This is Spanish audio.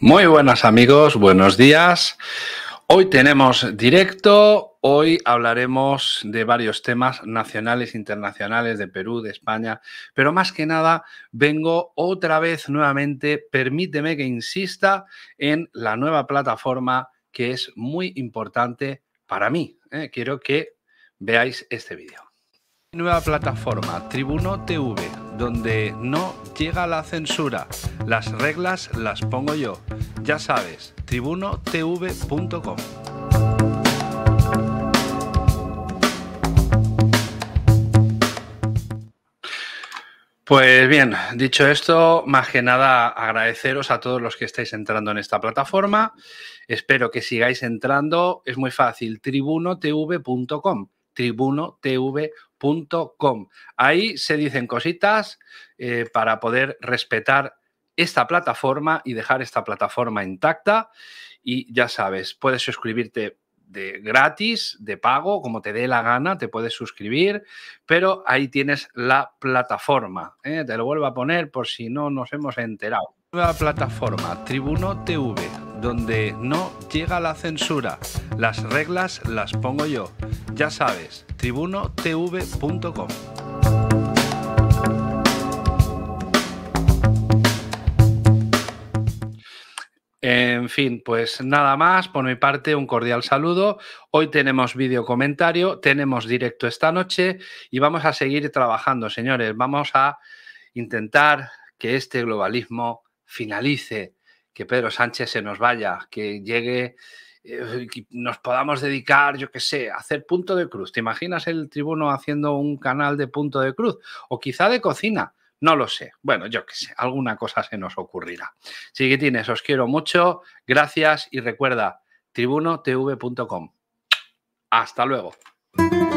Muy buenas amigos, buenos días. Hoy tenemos directo, hoy hablaremos de varios temas nacionales, internacionales, de Perú, de España, pero más que nada vengo otra vez nuevamente, permíteme que insista en la nueva plataforma que es muy importante para mí. Quiero que veáis este vídeo. Nueva plataforma, Tribuno TV, donde no llega la censura. Las reglas las pongo yo. Ya sabes, tribunotv.com. Pues bien, dicho esto, más que nada agradeceros a todos los que estáis entrando en esta plataforma. Espero que sigáis entrando. Es muy fácil, tribunotv.com. tribunotv.com. Ahí se dicen cositas para poder respetar esta plataforma y dejar esta plataforma intacta. Y ya sabes, puedes suscribirte de gratis, de pago, como te dé la gana, te puedes suscribir, pero ahí tienes la plataforma. Te lo vuelvo a poner por si no nos hemos enterado. Nueva plataforma, Tribuno TV, donde no llega la censura. Las reglas las pongo yo. Ya sabes, tribunotv.com. En fin, pues nada más, por mi parte un cordial saludo. Hoy tenemos vídeo comentario, tenemos directo esta noche y vamos a seguir trabajando, señores. Vamos a intentar que este globalismo finalice, que Pedro Sánchez se nos vaya, que llegue, que nos podamos dedicar, yo qué sé, a hacer punto de cruz. ¿Te imaginas el Tribuno haciendo un canal de punto de cruz? O quizá de cocina. No lo sé. Bueno, yo qué sé, alguna cosa se nos ocurrirá. Chiquitines, os quiero mucho. Gracias y recuerda, tribunotv.com. Hasta luego.